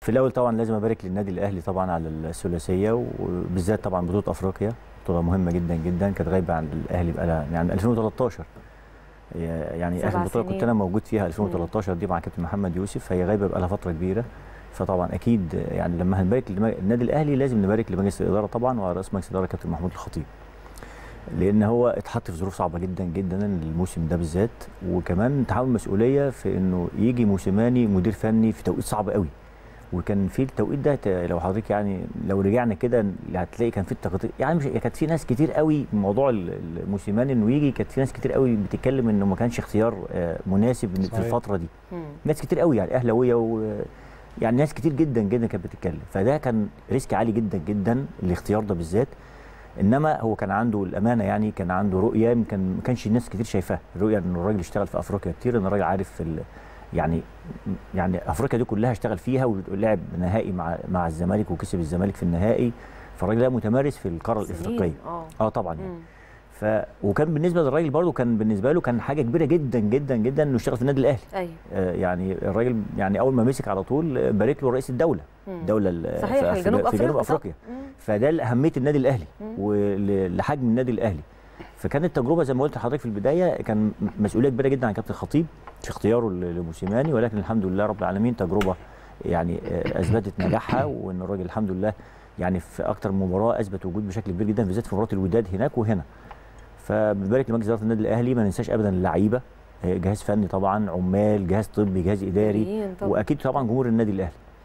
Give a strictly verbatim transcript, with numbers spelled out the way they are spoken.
في الاول طبعا لازم ابارك للنادي الاهلي طبعا على الثلاثيه، وبالذات طبعا بطوله افريقيا، بطوله مهمه جدا جدا كانت غايبه عن الاهلي بقى يعني ألفين وتلتاشر، يعني اخر بطوله كنت انا موجود فيها ألفين وتلتاشر دي مع كابتن محمد يوسف، فهي غايبه بقى لها فتره كبيره. فطبعا اكيد يعني لما هنبارك للنادي الاهلي لازم نبارك لمجلس الاداره طبعا، ورئيس مجلس الاداره كابتن محمود الخطيب، لان هو اتحط في ظروف صعبه جدا جدا الموسم ده بالذات، وكمان تحمل مسؤوليه في انه يجي موسيماني مدير فني في توقيت صعب قوي. وكان في التوقيت ده لو حضرتك يعني لو رجعنا كده هتلاقي كان في التغطيه، يعني مش كانت في ناس كتير قوي موضوع الموسيماني انه يجي، كانت في ناس كتير قوي بتتكلم انه ما كانش اختيار مناسب صحيح. في الفتره دي مم. ناس كتير قوي يعني اهلاويه و يعني ناس كتير جدا جدا كانت بتتكلم، فده كان ريسك عالي جدا جدا الاختيار ده بالذات. انما هو كان عنده الامانه، يعني كان عنده رؤيه يمكن ما كانش الناس كتير شايفاها، الرؤيه ان الراجل اشتغل في افريقيا كتير، ان الراجل عارف في يعني يعني افريقيا دي كلها اشتغل فيها، ولعب نهائي مع مع الزمالك وكسب الزمالك في النهائي، فالراجل ده متمارس في القاره الافريقيه. اه اه طبعا يعني. ف وكان بالنسبه للراجل برضه كان بالنسبه له كان حاجه كبيره جدا جدا جدا انه يشتغل في النادي الاهلي. ايوه آه يعني الراجل يعني اول ما مسك على طول بارك له رئيس الدوله، الدوله صحيح في جنوب في جنوب افريقيا، فده لاهميه النادي الاهلي ولحجم النادي الاهلي. فكانت تجربه زي ما قلت لحضرتك في البدايه، كان مسؤوليه كبيره جدا عن كابتن الخطيب في اختياره لموسيماني، ولكن الحمد لله رب العالمين تجربه يعني اثبتت نجاحها، وان الراجل الحمد لله يعني في اكتر من مباراه اثبت وجود بشكل كبير جدا، بالذات في مباراه الوداد هناك وهنا. فبنبارك لمجلس اداره النادي الاهلي، ما ننساش ابدا اللعيبه، جهاز فني طبعا، عمال، جهاز طبي، جهاز اداري، واكيد طبعا جمهور النادي الاهلي.